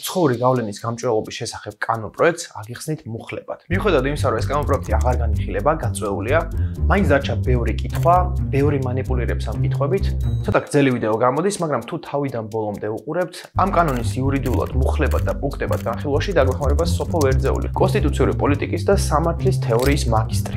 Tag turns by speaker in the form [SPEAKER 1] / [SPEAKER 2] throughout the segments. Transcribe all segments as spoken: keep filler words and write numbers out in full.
[SPEAKER 1] უცხოური გავლენის გამჭვირვალობის შესახებ კანონპროექტს აგიხსნით მუხლებად. მიუხედავად იმისა, რომ ეს კანონპროექტი აღარ განიხილება, გაწვეულია, მაინც დარჩა ბევრი კითხვა, ბევრი მანიპულირებს ამ კითხვებით. ცოტა გრძელი ვიდეო გამოდის, მაგრამ თუ თავიდან ბოლომდე უყურებთ, ამ კანონის იურიდიულად მუხლებად და პუნქტებად განხილვაში დაგვეხმარება სოფო ვერძეული, კონსტიტუციური პოლიტიკის და სამართლის თეორიის მაგისტრი.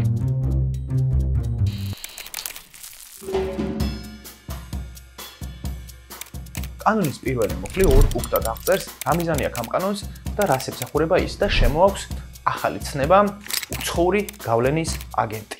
[SPEAKER 1] კანონის პირველი მუხლი ორ პუნქტად აღწერს, რა მიზანი აქვს ამ კანონს და რას ემსახურება ის და შემოაქვს ახალი ცნება უცხოური გავლენის აგენტი.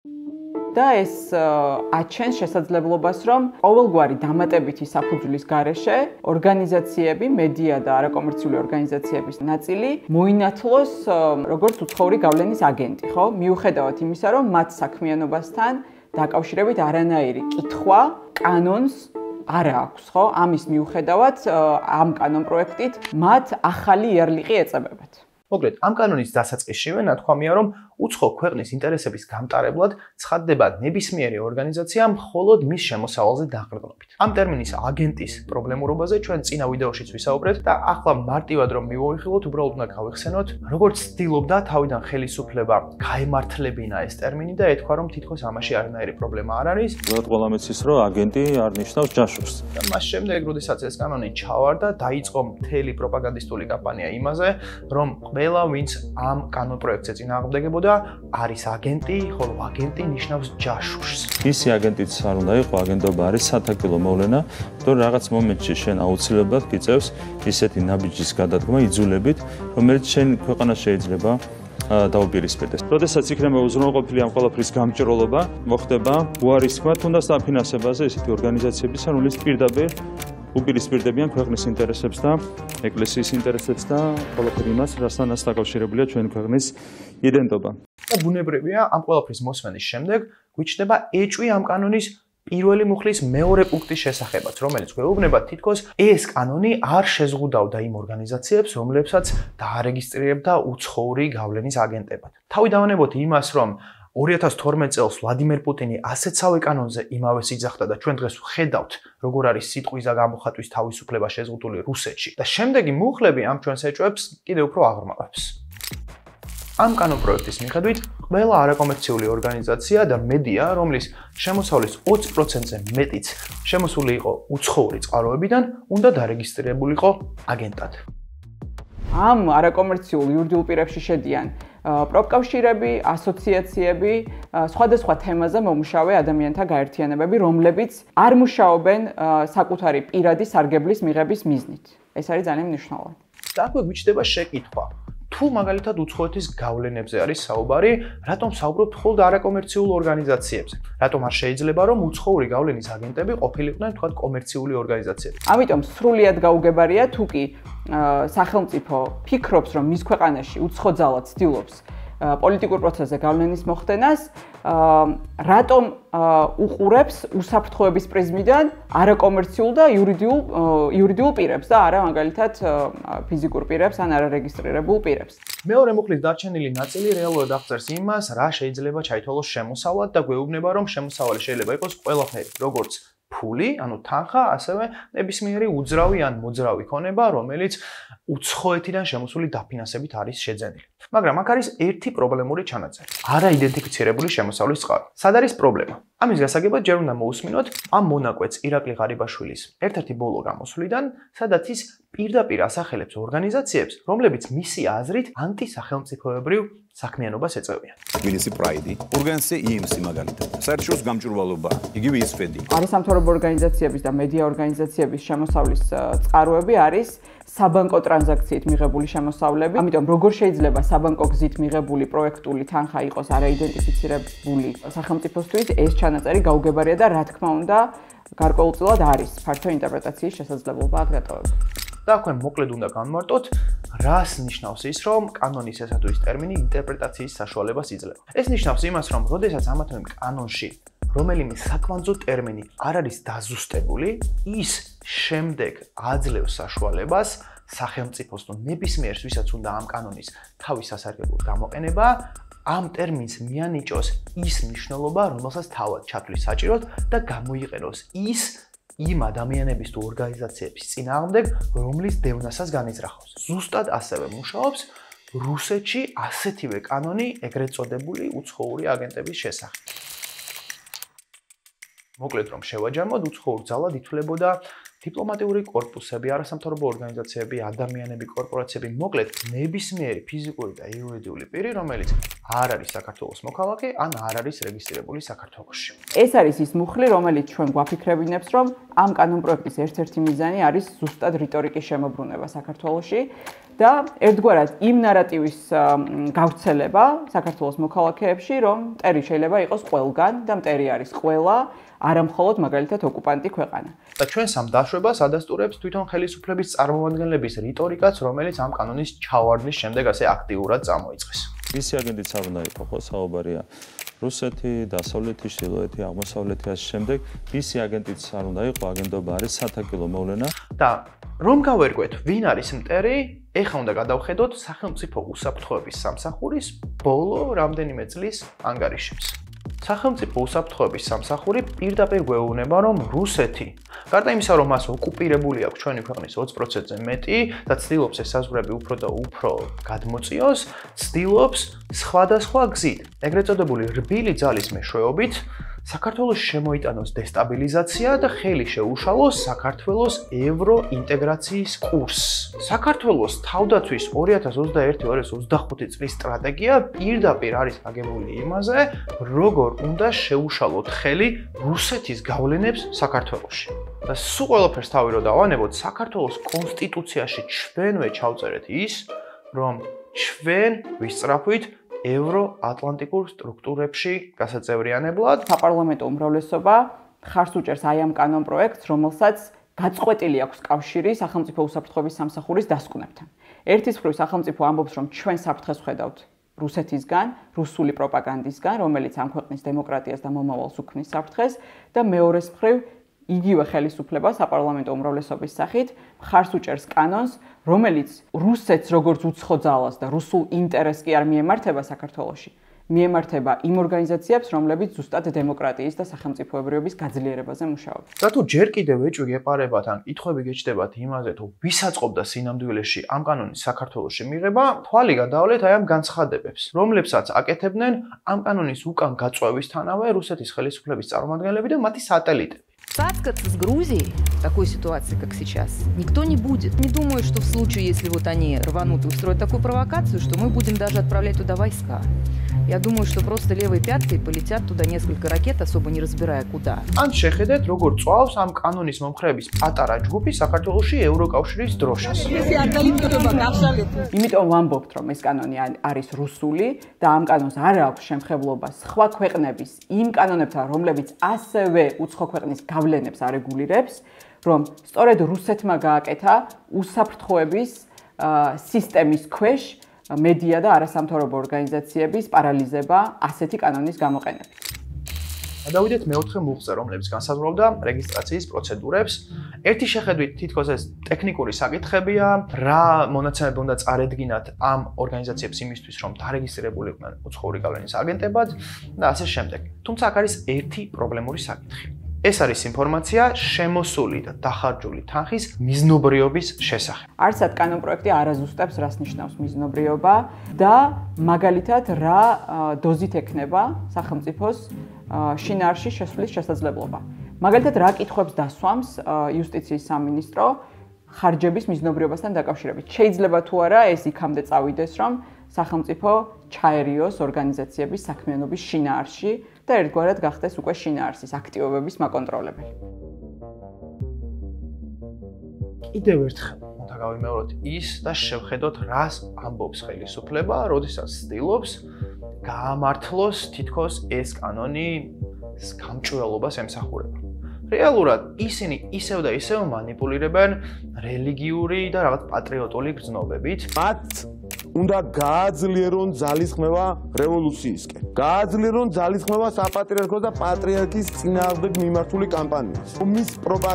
[SPEAKER 2] და ეს აჩენს შესაძლებლობას, რომ ყოველგვარი დამატებითი საფუძვლის გარეშე ორგანიზაციები, მედია და არაკომერციული ორგანიზაციების ნაწილი მოინათლოს როგორც უცხოური გავლენის აგენტი, ხო? მიუხედავად იმისა, რომ მათ საქმიანობასთან დაკავშირებით არანაირი კითხვა კანონს არ აქვს, ხო? ამის მიუხედავად ამ კანონპროექტით მათ ახალი იარლიყი ეწებებათ.
[SPEAKER 1] მოკლედ, ამ კანონის დასაწყისშივე ნათქვამია, რომ უცხო ქვეყნის ინტერესების გამტარებლად ცხადდება ნებისმიერი ორგანიზაცია მხოლოდ მის შემოსავალზე დაყრდნობით. ამ ტერმინის აგენტის პრობლემურობაზე ჩვენ წინა ვიდეოშიც ვისაუბრეთ და ახლა მარტივად რომ მივოიხილოთ, უბრალოდ უნდა გავიხსენოთ, როგორც ცდილობდა თავიდან ხელისუფლება გაემართლებინა ეს ტერმინი და ეთქვა, რომ თითქოს ამაში არანაირი პრობლემა არ არის.
[SPEAKER 3] უბრალოდ ყველა მეცის, რომ აგენტი არ ნიშნავს ჯაშუშს.
[SPEAKER 1] და მას შემდეგ, როდესაც ეს კანონი ჩავარდა, დაიწყო მთელი პროპაგანდისტული კამპანია იმაზე, რომ ყველა ვინც ამ კანონპროექტზე წინააღმდეგებოდა არის აგენტი, ხოლო აგენტი ნიშნავს ჯაშუშს.
[SPEAKER 3] ისი აგენტიც არ უნდა იყო, აგენტობა არის სათაკილო მოვლენა, რომ რაღაც მომენტში შენ აუცილებლად გიწევს ისეთი ნაბიჯის გადადგმა იძულებით, რომელიც შენ ქვეყანას შეიძლება დაუპირისპირდეს. როდესაც იქნება უზრუნველყოფილი ამ ყველაფრის გამჭვირვალობა, მოხდება უარისქმა თუნდაც დაფინანსებაზე ესეთი ორგანიზაციებისა, რომლის პირდაპირ უპირისპირდებიან ქვეყნის ინტერესებს და ეკლესიის ინტერესებს და ყველაფერ იმას, რასთანაც დაკავშირებულია ჩვენი ქვეყნის იდენტობა.
[SPEAKER 1] და ბუნებრივია, ამ ყველაფრის მოსმენის შემდეგ გვიჩნდება ეჭვი ამ კანონის პირველი მუხლის მეორე პუნქტის შესახებაც, რომელიც გვეუბნება თითქოს ეს კანონი არ შეზღუდავდა იმ ორგანიზაციებს, რომლებსაც დაარეგისტრირებდა უცხოური გავლენის აგენტებად. თავი დავანებოთ იმას, რომ ორი ათას თორმეტ წელს ვლადიმერ პუტინი ასეთსავე კანონზე იმავეს იძახდა და ჩვენ დღეს ვხედავთ, როგორ არის სიტყვის და გამოხატვის თავისუფლება შეზღუდული რუსეთში და შემდეგი მუხლები ამ ჩვენს ეჭვებს კიდევ უფრო აღრმავებს. ამ კანონპროექტის მიხედვით, ყველა არაკომერციული ორგანიზაცია და მედია, რომლის შემოსავლის ოცი პროცენტზე მეტიც შემოსული იყო უცხოური წყაროებიდან, უნდა დარეგისტრირებულიყო აგენტად.
[SPEAKER 2] ამ არაკომერციულ იურიდიულ პირებში შედიან პროფკავშირები, ასოციაციები, სხვადასხვა თემაზე მომუშავე ადამიანთა გაერთიანებები, რომლებიც არ მუშაობენ საკუთარი პირადი სარგებლის მიღების მიზნით. ეს არის ძალიან მნიშვნელოვანი.
[SPEAKER 1] და აქვე გვიჩნდება შეკითხვა. თუ მაგალითად უცხოეთის გავლენებზე არის საუბარი, რატომ საუბრობთ მხოლოდ არაკომერციულ ორგანიზაციებზე? რატომ არ შეიძლება რომ უცხოური გავლენის აგენტები ყოფილიყვნენ თქვათ კომერციული ორგანიზაციები?
[SPEAKER 2] ამიტომ სრულიად გაუგებარია თუ კი სახელმწიფო ფიქრობს, რომ მის ქვეყანაში უცხო ძალა ცდილობს პოლიტიკურ პროცესზე გავლენის მოხდენას, რატომ უყურებს უსაფრთხოების პრიზმიდან არაკომერციულ და იურიდიულ იურიდიულ პირებს და არა მაგალითად ფიზიკურ პირებს ან არარეგისტრირებულ პირებს.
[SPEAKER 1] მეორე მუხლის დარჩენილი ნაწილი რეალურად აღწერს იმას, რა შეიძლება ჩაითვალოს შემოსავლად და გვეუბნება, რომ შემოსავალი შეიძლება იყოს ყველაფერი, როგორც ფული, ანუ თანხა, ასევე ნებისმიერი უძრავი ან მოძრავი ქონება, რომელიც უცხოეთიდან შემოსული დაფინანსებით არის შეძენილი. მაგრამ აქ არის ერთი პრობლემური ჩანაწერი. არაიდენტიფიცირებული შემოსავლის წყარო. სად არის პრობლემა? ამის გასაგებად ჯერ უნდა მოусმინოთ ამ მონაკვეთს ირაკლი ღარიბაშვილის ერთ-ერთი ბოლო გამოსვლიდან, სადაც ის პირდაპირ ასახელებს ორგანიზაციებს, რომლებიც მისი აზრით ანტისახელმწიფოებრივ საქმიანობას ეწევიან.
[SPEAKER 4] თბილისი პრაიდი, ორგანიზაცია ი ემ სი მაგალითად. საერთაშორისო გამჭვირვალობა, იგივე ისფედი.
[SPEAKER 2] არასამთავრობო ორგანიზაციების და მედია ორგანიზაციების შემოსავლის წყაროები არის საბანკო ტრანზაქციით მიღებული შემოსავლები. ამიტომ როგორ შეიძლება საბანკო გზით მიღებული პროექტული თანხა იყოს არაიდენტიფიცირებული სახელმწიფოსთვის, ეს ჩანაწერი გაუგებარია და რა თქმა უნდა, გარკვეულწილად არის ფართო ინტერპრეტაციის შესაძლებლობა აქ დატოვებული.
[SPEAKER 1] და აქვე მოკლედ უნდა განმარტოთ, რას ნიშნავს ის, რომ კანონის ესა თუ ის ტერმინი ინტერპრეტაციის საშუალებას იძლევა. ეს ნიშნავს იმას, რომ როდესაც ამათემ კანონში რომელიმე საკვანძო ტერმინი არ არის დაზუსტებული, ის შემდეგ აძლევს საშუალებას სახელმწიფოს თუ ნებისმიერს, ვისაც უნდა ამ კანონის თავის სასარგებლოდ გამოყენება, ამ ტერმინს მიანიჭოს ის მნიშვნელობა, რომელსაც თავად ჩათვლის საჭიროდ და გამოიყენოს ის იმ ადამიანების თუ ორგანიზაციების წინააღმდეგ, რომლის დევნასაც განიზრახავს. ზუსტად ასევე მუშაობს რუსეთში ასეთივე კანონი ეგრეთ წოდებული უცხოური აგენტების შესახებ. მოკლედ რომ შევაჯამოთ, უცხოურ ძალად ითვლებოდა დიპლომატიური კორპუსები, არასამთავრობო ორგანიზაციები, ადამიანები, კორპორაციები, მოკლედ ნებისმიერი ფიზიკური და იურიდიული პირი, რომელიც არ არის საქართველოს მოქალაქე, ან არ არის რეგისტრირებული საქართველოში.
[SPEAKER 2] ეს არის ის მუხლი, რომელიც ჩვენ გვაფიქრებინებს, რომ ამ კანონპროექტის ერთ-ერთი მიზანი არის ზუსტად რიტორიკის შემოbrunება საქართველოში და ერთგვარად იმ ნარატივის გავრცელება საქართველოს მოქალაქეებში, რომ მტერი შეიძლება იყოს ყველგან და მტერი არის ყველა, არა მხოლოდ მაგალითად ოკუპანტი ქვეყანა.
[SPEAKER 1] და ჩვენს ამ დაშვებას ადასტურებს თვითონ ხელისუფლების წარმომადგენლების რიტორიკაც, რომელიც ამ კანონის ჩავარდნის შემდეგ ასე აქტიურად წამოიწყეს.
[SPEAKER 3] მისი აგენტიც არ უნდა იყო, ხო, საუბარია რუსეთი, დასავლეთი, ჩრდილოეთი, აღმოსავლეთი ასე შემდეგ. მისი აგენტიც არ უნდა იყო, აგენტობა არის სათაკილო მოვლენა.
[SPEAKER 1] და რომ გავერკვეთ, ვინ არის მტერი, ეხლა უნდა გადავხედოთ სახელმწიფო უსაფრთხოების სამსახურის ბოლო რამდენიმე წლის ანგარიშებს. სახელმწიფო უსაფრთხოების სამსახური პირდაპირ გვეუბნება, რომ რუსეთი, გარდა იმისა, რომ მას ოკუპირებული აქვს ჩვენი ქვეყნის ოცი პროცენტზე მეტი და ცდილობს ეს საზღვრები უფრო და უფრო გადმოწიოს, ცდილობს სხვადასხვა გზით, ეგრეთ წოდებული რბილი ძალის მეშვეობით, საქართველოს შემოიტანოს დესტაბილიზაცია და ხელი შეუშალოს საქართველოს ევროინტეგრაციის კურსს. საქართველოს თავდაცვის ორი ათას ოცდაერთი ორი ათას ოცდახუთი წლის სტრატეგია პირდაპირ არის აგებული იმაზე, როგორ უნდა შეუშალოთ ხელი რუსეთის გავლენებს საქართველოში. და სულ ყველაფერს თავი რო დავანებოთ, საქართველოს კონსტიტუციაში ჩვენვე ჩავწერეთ ის, რომ ჩვენ ვისწრაფვით ევროატლანტიკურ სტრუქტურებში გასაწევრიანებლად.
[SPEAKER 2] საპარლამენტო უმრავლესობა ხარს უჭერს აი ამ კანონპროექტს, რომელსაც გაწყვეტილი აქვს კავშირი სახელმწიფო უსაფრთხოების სამსახურის დასკვნებთან. ერთის მხრივ სახელმწიფო ამბობს, რომ ჩვენ საფრთხეს ვხედავთ რუსეთისგან, რუსული პროპაგანდისგან, რომელიც ამ ქვეყნის დემოკრატიას და მომავალს უქმნის საფრთხეს და მეორეს მხრივ იგივე ხელისუფლება საპარლამენტო უმრავლესობის სახით ხარს უჭერს კანონს, რომელიც რუსეთს როგორც უცხო ძალას და რუსულ ინტერესს კი არ მიემართება საქართველოში, მიემართება იმ ორგანიზაციებს, რომლებიც ზუსტად დემოკრატიის და სახელმწიფოებრიობის გაძლიერებაზე მუშაობენ.
[SPEAKER 1] და თუ ჯერ კიდევ ეჭვი გეპარებათ, ან კითხვები გეჩნდებათ იმაზე, თუ ვის აწყობდა სინამდვილეში ამ კანონის საქართველოში მიღება, თვალი გადაავლეთ აი ამ განცხადებებს, რომლებსაც აკეთებდნენ ამ კანონის უკან გაწვევისთანავე რუსეთის ხელისუფლების წარმომადგენლები და მათი სატელიტები.
[SPEAKER 5] Цацкаться с Грузией в такой ситуации, как сейчас, никто не будет. Не думаю, что в случае, если вот они рванут и устроят такую провокацию, что мы будем даже отправлять туда войска. Я думаю, что просто левой пяткой полетят туда несколько ракет, особо не разбирая куда.
[SPEAKER 1] ან შეხედეთ, როგორ წვავს ამ კანონის მომხრეების პატარა ჯგუფი საქართველოში ევროკავშირის დროშას.
[SPEAKER 2] იმიტომ ვამბობთ, რომ ეს კანონი არის რუსული და ამ კანონს არ აქვს შემხებლობა სხვა ქვეყნების იმ კანონებთან, რომლებიც ასევე უცხო ქვეყნის გავლენებს არეგულირებს, რომ სწორედ რუსეთმა გააკეთა უსაფრთხოების სისტემის ქვეშ მედია და არასამთავრობო ორგანიზაციების პარალიზება ასეთი კანონის გამოყენებით.
[SPEAKER 1] გადავიდეთ მეოთხე მუხლზე, რომლებიც განსაზღვრავდა რეგისტრაციის პროცედურებს. ერთი შეხედვით თითქოს ეს ტექნიკური საკითხებია, რა მონაცემები უნდა წარედგინათ ამ ორგანიზაციებს იმისთვის, რომ დარეგისტრირებულიყვნენ უცხოური გავლენის აგენტებად და ასე შემდეგ. თუმცა აქ არის ერთი პრობლემური საკითხი. ეს არის ინფორმაცია შემოსული და დახარჯული თანხის მიზნობრიობის შესახებ.
[SPEAKER 2] არცად კანონპროექტი არ აზუსტებს, რას ნიშნავს მიზნობრიობა და მაგალითად რა დოზით ექნება სახელმწიფოს შინაარსში შესვლის შესაძლებლობა. მაგალითად რა კითხვებს დასვამს იუსტიციის სამინისტრო ხარჯების მიზნობრიობასთან დაკავშირებით. შეიძლება თუ არა ეს იქამდე წავიდეს, რომ სახელმწიფო ჩაერიოს ორგანიზაციების საქმიანობის შინაარსში და ერთგვარად გახდეს უკვე შინაარსის აქტივობების მაკონტროლებელი.
[SPEAKER 1] კიდევ ერთხელ უნდა გავიმეოროთ ის და შევხედოთ, რას ამბობს ხელისუფლება, როდესაც ცდილობს გაამართლოს თითქოს ეს კანონი გამჭვირვალობას ემსახურება. რეალურად ისინი ისევ და ისევ მანიპულირებენ რელიგიური და რაღაც პატრიოტული გრძნობებით.
[SPEAKER 6] მათ უნდა გააძლიერონ ძალისხმევა რევოლუციისკენ. გააძლიერონ ძალისხმევა საპატრიარქოს და პატრიარქის წინააღმდეგ მიმართული კამპანიის. მის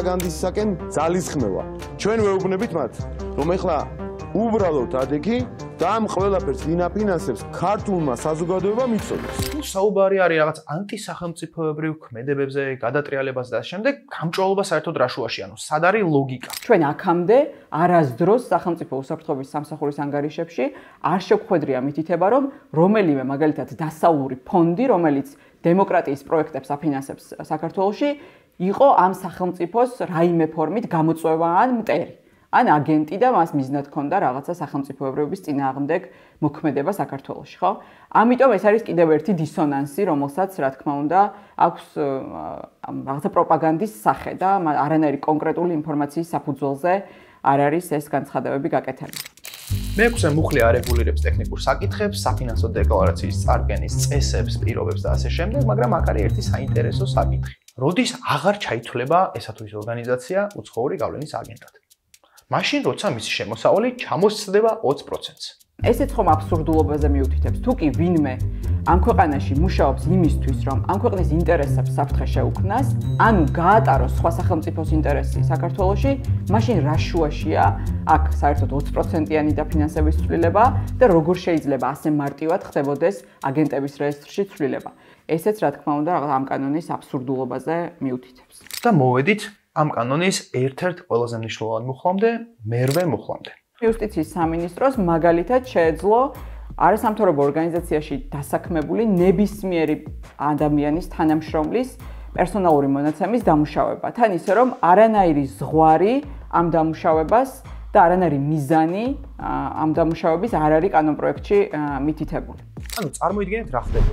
[SPEAKER 6] პროპაგანდისაკენ ძალისხმევა. ჩვენ ვეუბნებით მათ, რომ ეხლა უბრალოდ ადექი და ამ ყველაფერს ვინ აფინანსებს? ქართულმა საზოგადოებამ იცოდეს.
[SPEAKER 1] თუ საუბარი არის რაღაც ანტისახელმწიფოებრივ ქმედებებზე, გადატრიალებაზე და შემდეგ გამჭოლობა საერთოდ რა შუაში, ანუ სად არის ლოგიკა?
[SPEAKER 2] ჩვენ აქამდე არასდროს სახელმწიფო უსაფრთხოების სამსახურის ანგარიშებში არ შეგხვედრია მითითება, რომ რომელიმე მაგალითად დასავლური ფონდი, რომელიც დემოკრატიის პროექტებს აფინანსებს საქართველოში, იყო ამ სახელმწიფოს რაიმე ფორმით გამოწვევა ან მტერი. ან აგენტი და მას მიზნად ჰქონდა რაღაცა სახელმწიფოებრიობის წინააღმდეგ მოქმედება საქართველოში, ხო? ამიტომ ეს არის კიდევ ერთი დისონანსი, რომელსაც, რა თქმა უნდა, აქვს რაღაცა პროპაგანდის სახე და არანაირი კონკრეტული ინფორმაციის საფუძველზე არ არის ეს განცხადებები გაკეთებული.
[SPEAKER 1] მეექვსე მუხლი არეგულირებს ტექნიკურ საკითხებს, საფინანსო დეკლარაციის წარდგენის წესებს, პირობებს და ასე შემდეგ, მაგრამ აქ არის ერთი საინტერესო საკითხი. როდის აღარ ჩაითვლება ესა თუ ის ორგანიზაცია უცხოური გავლენის აგენტად? მაშინ, როცა მისი შემოსავალი ჩამოსცდება ოცი პროცენტს.
[SPEAKER 2] ესეც ხომ აბსურდულობაზე მიუთითებს. თუ კი ვინმე ამ ქვეყანაში მუშაობს იმისთვის, რომ ამ ქვეყნის ინტერესებს საფრთხე შეუქმნას, ანუ გაატაროს სხვა სახელმწიფოს ინტერესი საქართველოში, მაშინ რა შუაშია აქ საერთოდ ოცი პროცენტიანი დაფინანსების ცვლილება და როგორ შეიძლება ასე მარტივად ხდებოდეს აგენტების რეესტრში ცვლილება. ესეც, რა თქმა უნდა, ამ კანონის აბსურდულობაზე მიუთითებს.
[SPEAKER 1] და მოვედით ამ კანონის ერთ-ერთ ყველაზე მნიშვნელოვან მუხლამდე, მერვე მუხლამდე.
[SPEAKER 2] იუსტიციის სამინისტროს მაგალითად შეეძლო არასამთავრობო ორგანიზაციაში დასაქმებული ნებისმიერი ადამიანის თანამშრომლის პერსონალური მონაცემის დამუშავება. თან ისე რომ არანაირი ზღვარი ამ დამუშავებას და არანაირი მიზანი ამ დამუშავების არ არის კანონპროექტში მითითებული.
[SPEAKER 1] ანუ წარმოიდგინეთ რა ხდება.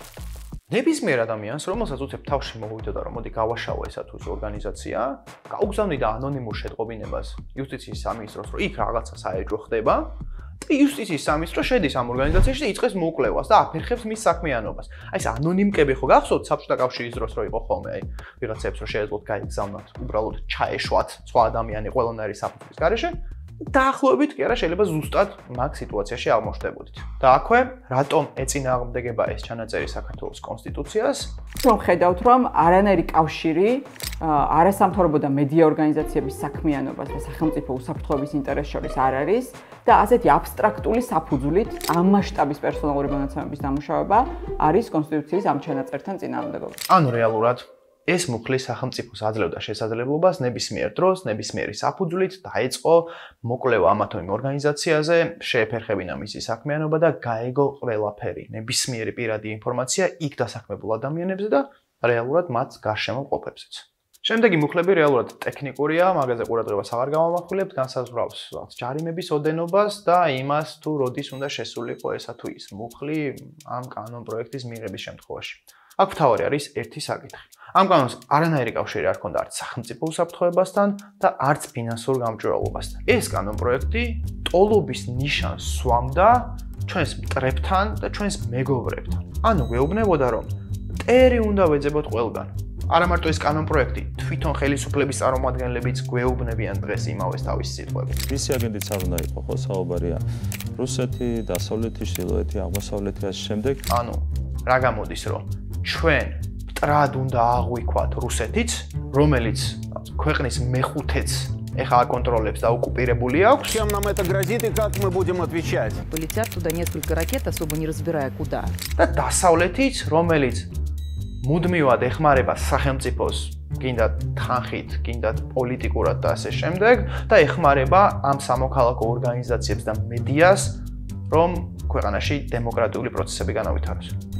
[SPEAKER 1] ნებისმიერ ადამიანს, რომელსაც უცებ თავში მოვიდოდა, რომ მოდი გავაშავო ესა თუ ის ორგანიზაცია, გაუგზავნიდა ანონიმურ შეტყობინებას იუსტიციის სამინისტროს, რომ იქ რაღაცა საეჭვო ხდება, და იუსტიციის სამინისტრო შედის ამ ორგანიზაციაში და იწყებს მოკვლევას და აფერხებს მის საქმიანობას. აი ეს ანონიმკები ხო გახსოვთ საბჭოთა კავშირის დროს რო იყო ხოლმე, აი ვიღაცებს რო შეეძლოთ გაიგზავნათ, უბრალოდ ჩაეშვათ სხვა ადამიანი ყველანაირი საფრთხის გარეშე. დაახლოებით კი არა შეიძლება ზუსტად მაგ სიტუაციაში აღმოჩნდებოდით. და აქვე რატომ ეწინააღმდეგება ეს ჩანაწერი საქართველოს კონსტიტუციას?
[SPEAKER 2] რომ ხედავთ, რომ არანაირი კავშირი არასამთავრობო და მედია ორგანიზაციების საქმიანობას და სახელმწიფო უსაფრთხოების ინტერესს შორის არ არის და ასეთი აბსტრაქტული საფუძვლით ამ მასშტაბის პერსონალური მონაცემების დამუშავება არის კონსტიტუციის ამ ჩანაწერთან წინააღმდეგობა.
[SPEAKER 1] ანუ რეალურად ეს მუხლი სახელმწიფოს აძლევდა შესაძლებლობას ნებისმიერ დროს, ნებისმიერი საფუძვლით დაეწყო მოკვლევა ამა თუ იმ ორგანიზაციაზე, შეეფერხებინა მისი საქმიანობა და გაეგო ყველაფერი, ნებისმიერი პირადი ინფორმაცია იქ დასაქმებულ ადამიანებზე და რეალურად მათ გარშემო ყოფებზეც. შემდეგი მუხლები რეალურად ტექნიკურია, მაგაზე ყურადღებას აღარ გავამახვილებთ, განსაზღვრავს ჯარიმების ოდენობას და იმას თუ როდის უნდა შესულიყო ესა თუ ის მუხლი ამ კანონპროექტის მიღების შემთხვევაში. აქ მთავარი არის ერთი საკითხი. ამ კანონს არანაირი კავშირი არ ჰქონდა არც სახელმწიფო უსაფრთხოებასთან და არც ფინანსურ გამჭვირვალობასთან. ეს კანონპროექტი ტოლობის ნიშანს სვამდა ჩვენს მტრებთან და ჩვენს მეგობრებთან. ანუ გვეუბნებოდა, რომ მტერი უნდა ვეძებოთ ყველგან. არა მარტო ეს კანონპროექტი, თვითონ ხელისუფლების წარმომადგენლებიც გვეუბნებიან დღეს იმავეს თავის სიტყვებით.
[SPEAKER 3] მისი აგენტიც არ უნდა იყო, ხო, საუბარია რუსეთი, დასავლეთი, ჩრდილოეთი, აღმოსავლეთი ასე შემდეგ.
[SPEAKER 1] ანუ რა გამოდის, რომ ჩვენ მტრად უნდა აღვიქვათ რუსეთიც, რომელიც ქვეყნის მეხუთეც ეხა აკონტროლებს და ოკუპირებული აქვს.
[SPEAKER 4] Чем нам это грозит и как мы будем отвечать?
[SPEAKER 5] Полетят туда несколько ракет, особо не разбирая куда.
[SPEAKER 1] და დასავლეთიც, რომელიც მუდმივად ეხმარება სახელმწიფოს, გინდა თანხით, გინდა პოლიტიკურად და ასე შემდეგ, და ეხმარება ამ სამოქალაქო ორგანიზაციებს და მედიას, რომ ქვეყანაში დემოკრატიული პროცესები განავითაროს.